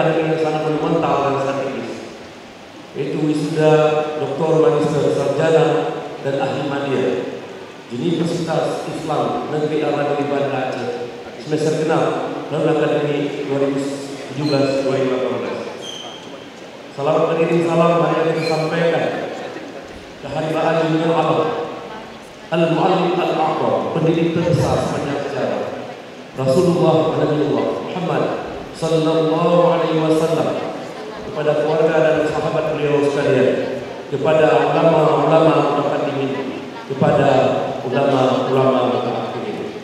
ajang yang sangat monumental dan strategis, yaitu wisuda Doktor Magister Sarjana dan Ahli Madya Universitas Islam Negeri Al-Madani Banda Aceh semester genap tahun akademik 2017-2018. Salam beriring salam mari kita sampaikan kehadiran Junjungan Allah Al-Mu'allim Al-A'zam, pendidik terbesar sepanjang sejarah, Rasulullah Muhammad Sallallahu Alaihi Wasallam, kepada keluarga dan sahabat beliau sekalian, kepada ulama-ulama mutaqaddimin, kepada ulama-ulama mutaakhirin.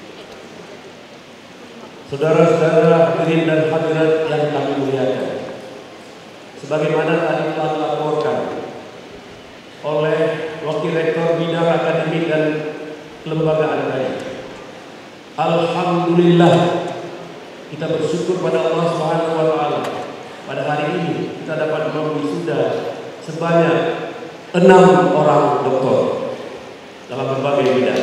Saudara-saudara hadirin dan hadirat yang kami muliakan, sebagaimana tadi telah dilaporkan oleh Wakil Rektor Bidang Akademik dan Kelembagaan tadi, alhamdulillah kita bersyukur pada Allah Subhanahu wa taala. Pada hari ini kita dapat mewisuda sebanyak 6 orang doktor dalam berbagai bidang.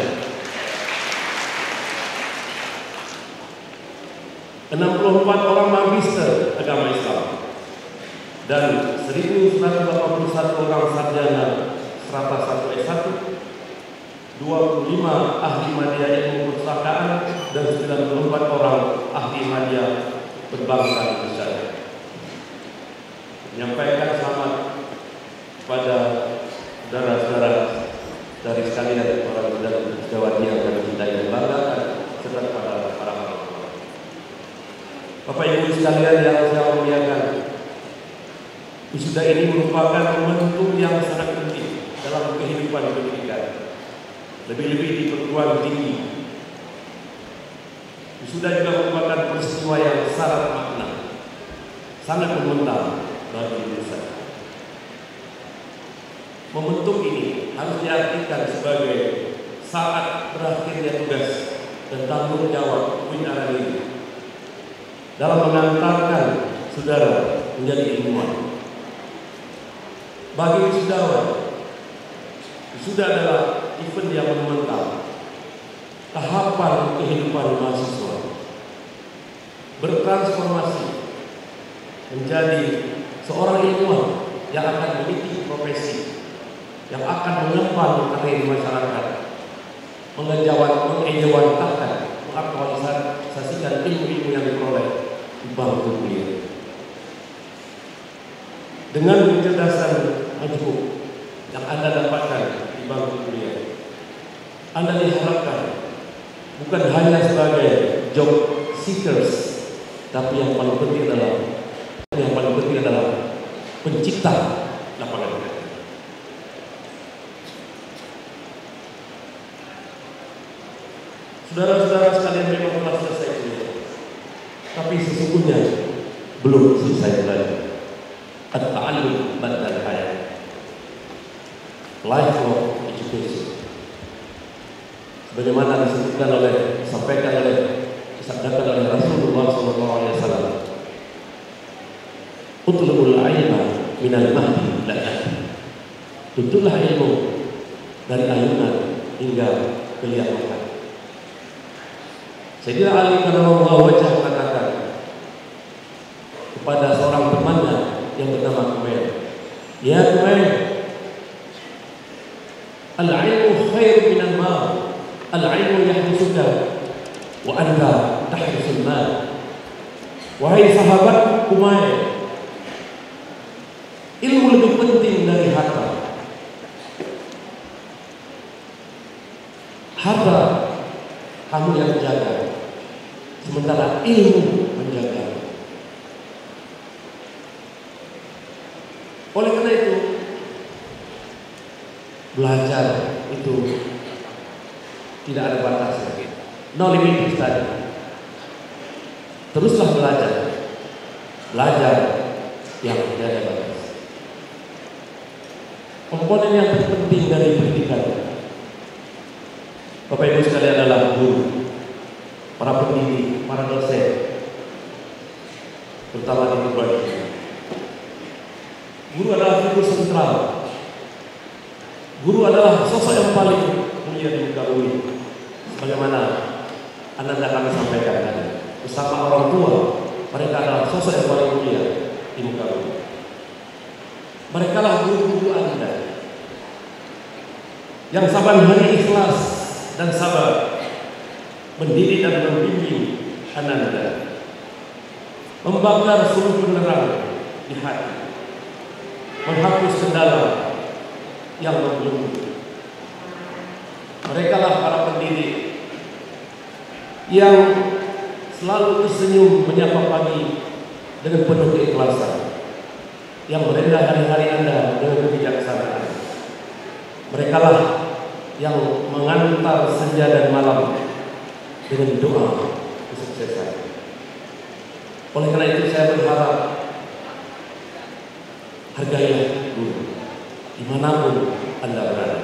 64 orang magister agama Islam dan 1.181 orang sarjana serta 1 S1, 25 ahli madya ilmu perpustakaan dan 94 orang ahli madya berbangsa Indonesia. Menyampaikan selamat pada saudara-saudara dari sekalian para sejawat yang kami cintai dan banggakan, serta kepada para ulama. Bapak Ibu sekalian yang saya muliakan, wisuda ini merupakan momentum yang sangat penting dalam kehidupan pendidikan, lebih-lebih di perguruan tinggi. Wisuda juga merupakan peristiwa yang syarat makna, sangat monumental bagi Indonesia. Momentum ini harus diartikan sebagai saat berakhirnya tugas dan tanggung jawab Win dalam mengantarkan saudara menjadi ilmuwan. Bagi wisudawan, wisuda adalah event yang monumental, tahapan kehidupan mahasiswa bertransformasi menjadi seorang ilmuwan yang akan memiliki profesi, yang akan mengemban karir di masyarakat, mengejawantahkan, mengaktualisasikan ilmu-ilmu yang diperoleh di bangku kuliah. Dengan kecerdasan majmuk yang Anda dapatkan di bangku kuliah, Anda diharapkan bukan hanya sebagai job seekers, tapi yang paling penting adalah pencipta lapangan kerja. Saudara-saudara sekalian memang telah selesai kuliah, tapi sesungguhnya belum selesai belajar. At-ta'allum ba'dal hayat, lifelong education, sebagaimana disampaikan oleh Rasulullah SAW. Utlubul ilma minal mahdi ila lahdi, tuntutlah ilmu dari ayunan hingga ke liang lahat. Sayyidina Ali karramallahu wajhahu mengatakan kepada seorang temannya yang bernama Kumail, "Ya Kumail, al-ilmu khair minal mal, al-ilmu yahdusuka wa anta tahdusul mal." Wahai sahabat Kumail, ilmu lebih penting dari harta. Harta kamu yang jaga, sementara ilmu menjaga. Oleh karena itu, belajar itu tidak ada batasnya. No limit study. Teruslah belajar. Belajar yang tidak ada batas. Komponen yang terpenting dari pendidikan, Bapak Ibu sekalian, adalah guru, para pendidik, para dosen, terutama di perguruan tinggi. Guru adalah figur sentral. Guru adalah sosok yang paling mulia di muka bumi. Sebagaimana Anda kami sampaikan tadi, bersama orang tua, Mereka adalah sosok yang paling mulia di muka bumi. Mereka lah guru-guru Anda yang saban hari ikhlas dan sabar mendidik dan membimbing Ananda, membakar seluruh penerang di hati, menghapus kendala yang membelenggu. Mereka lah para pendidik yang selalu tersenyum menyapa pagi dengan penuh keikhlasan, yang merendah hari-hari Anda dengan kebijaksanaan. Mereka lah yang mengantar senja dan malam dengan doa kesuksesan. Oleh karena itu saya berharap hargailah guru dimanapun Anda berada.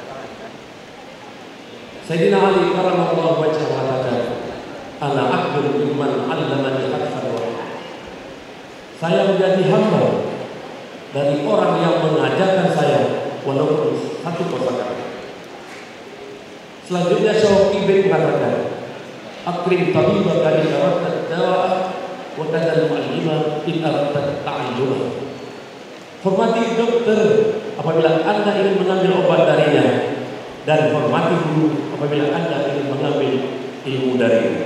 Sayyidina Ali karramallahu wajhahu mengatakan, ana akbar mimman 'allamani harfan wahid. Saya menjadi hamba dari orang yang mengajarkan saya walaupun satu kosakata. Selanjutnya Syauqi bin mengatakan, akrim tabibaka in aradta dawa'a wa kadal mu'allima in aradta ta'alluma. Hormati dokter apabila Anda ingin mengambil obat darinya, dan hormati guru apabila Anda ingin mengambil ilmu darinya.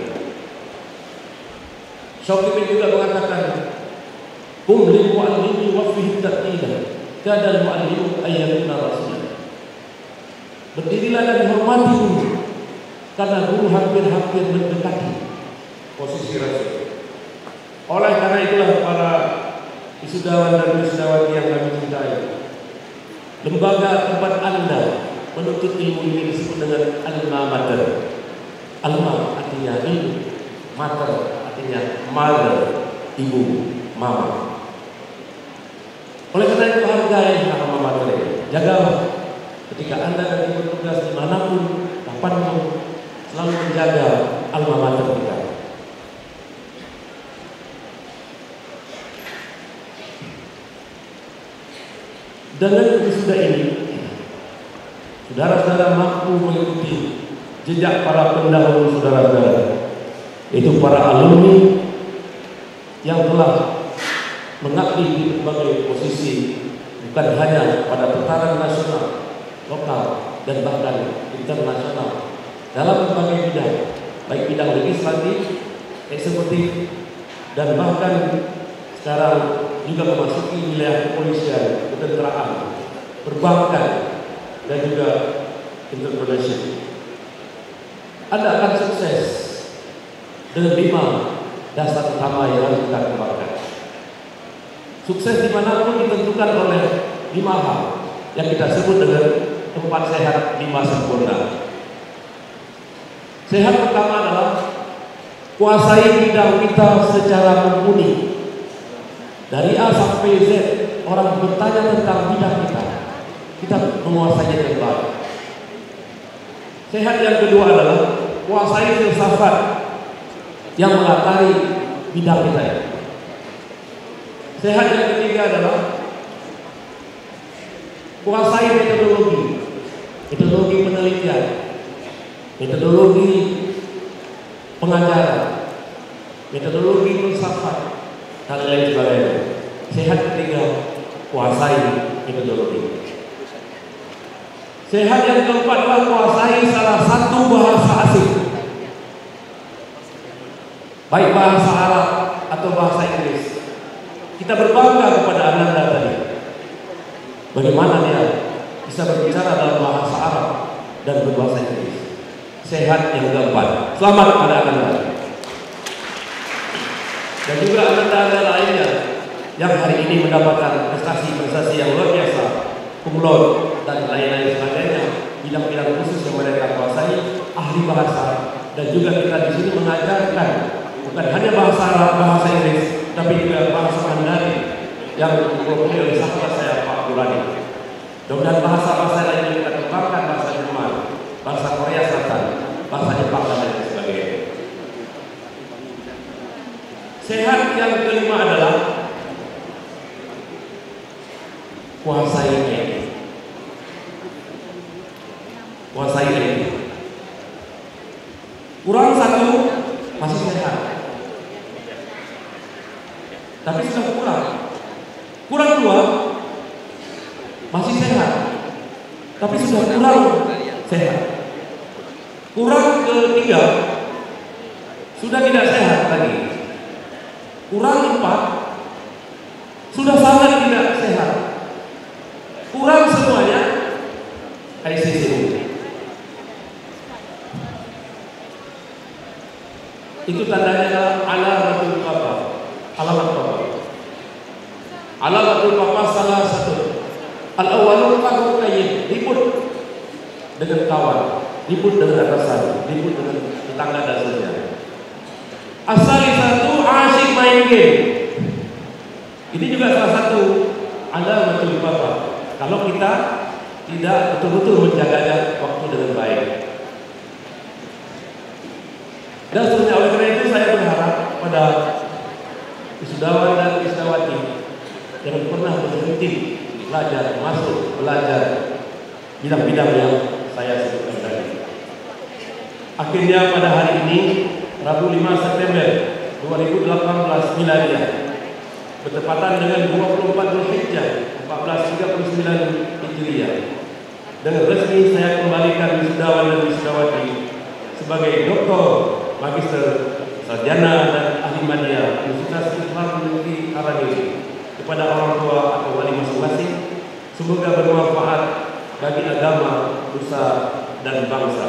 Syauqi bin juga mengatakan, kum lil mu'allimi wa fihi taqila kadal mu'allimu ayyakuna rasulah. Berdirilah dan hormati guru, karena guru hampir-hampir mendekati posisi rasul. Oleh karena itulah para wisudawan dan wisudawati yang kami cintai, lembaga tempat Anda menuntut ilmu ini disebut dengan alma mater. Alma artinya ilmu, mater artinya mother, ibu, mama. Oleh karena itu hargai alma mater ini. Jagalah ketika Anda nanti bertugas dimanapun, kapanpun, selalu menjaga alma mater kita. Dengan wisuda ini, saudara-saudara mampu mengikuti jejak para pendahulu saudara-saudara, yaitu para alumni yang telah mengabdi di berbagai posisi, bukan hanya pada tataran nasional, lokal, dan bahkan internasional dalam berbagai bidang, baik bidang legislatif, eksekutif, dan bahkan sekarang juga memasuki wilayah kepolisian, ketenteraan, perbankan, dan juga entrepreneurship. Anda akan sukses dengan 5 dasar utama yang harus kita kembangkan. Sukses dimanapun ditentukan oleh 5 hal yang kita sebut dengan 4 sehat 5 sempurna. Sehat pertama adalah kuasai bidang kita secara mumpuni. Dari A sampai Z, orang bertanya tentang bidang kita menguasainya dengan baik. Sehat yang kedua adalah kuasai filsafat yang melatari bidang kita. Sehat yang ketiga adalah kuasai metodologi penelitian, metodologi pengajaran, metodologi filsafat, dan lain sebagainya. Sehat ketiga, kuasai metodologi. Sehat yang keempat adalah kuasai salah satu bahasa asing, baik bahasa Arab atau bahasa Inggris. Kita berbangga kepada Ananda tadi, bagaimana dia bisa berbicara dalam bahasa Arab dan berbahasa Inggris. Sehat yang keempat. Selamat pada Ananda. Dan juga Ananda lainnya yang hari ini mendapatkan prestasi-prestasi yang luar biasa, cum laude dan lain-lain sebagainya, bidang-bidang khusus yang mereka kuasai, ahli bahasa, dan juga kita di sini mengajarkan bukan hanya bahasa Arab, bahasa Inggris, tapi juga bahasa Mandarin yang dipelopori oleh sahabat saya Pak Burani. Mudah-mudahan bahasa-bahasa lain yang kita kembangkan, bahasa Jerman, bahasa Korea Selatan, bahasa Jepang, dan lain sebagainya. Sehat yang kelima adalah kuasai etik. Kuasai etik. Kurang satu masih sehat. tapi sudah kurang. Kurang 2, masih sehat, tapi sudah kurang sehat. Kurang ke-3, sudah tidak sehat lagi. Kurang 4, sudah sangat tidak sehat. Kurang semuanya, ICU. Itu tandanya alamatul wafah. Alamat wafah. Alamatul wafah salah satu. Al-awwalul qahru kayyid, ribut dengan kawan, ribut dengan atasan, ribut dengan tetangga dan saudara. As-salisatu asyik main game. Ini juga salah satu alamatul wafah. Kalau kita tidak betul-betul menjaganya waktu dengan baik. Dan seterusnya, oleh karena itu saya berharap pada wisudawan dan wisudawati jangan pernah berhenti belajar, masuk belajar bidang-bidang yang saya sebutkan tadi. Akhirnya pada hari ini, Rabu 5 September 2018 Miladiah, bertepatan dengan 24 Dzulhijjah 1439 Hijriah, dengan resmi saya kembalikan wisudawan dan wisudawati sebagai doktor, magister, sarjana dan ahli media Universitas Islam Negeri Karangiri kepada orang tua atau wali masing-masing. Semoga bermanfaat bagi agama, nusa dan bangsa.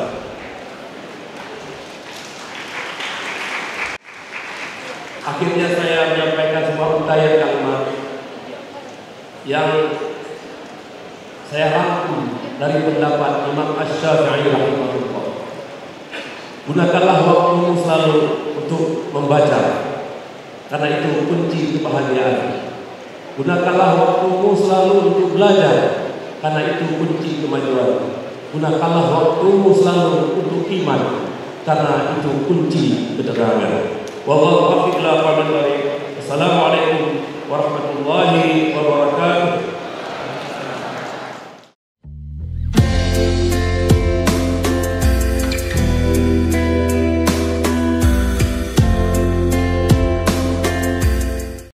Akhirnya saya menyampaikan sebuah untayan kalimat yang saya rangkum dari pendapat Imam Asy-Syafi'i rahimahullah. Gunakanlah waktumu selalu untuk membaca, karena itu kunci kebahagiaan. Gunakanlah waktumu selalu untuk belajar, karena itu kunci kemajuan. Gunakanlah waktumu selalu untuk iman, karena itu kunci keterangan. Wallahu a'lam bishawab. Assalamualaikum warahmatullahi wabarakatuh.